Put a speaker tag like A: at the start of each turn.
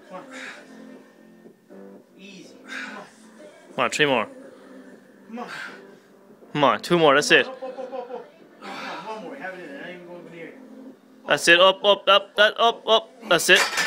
A: Come on. Easy.
B: Come on, 3 more.
A: Come on.
B: Come on, 2 more, that's it.
A: Up. Come on, one more. Have it in. I ain't even going near you.
B: That's it, up, up, up, up, up. That's it.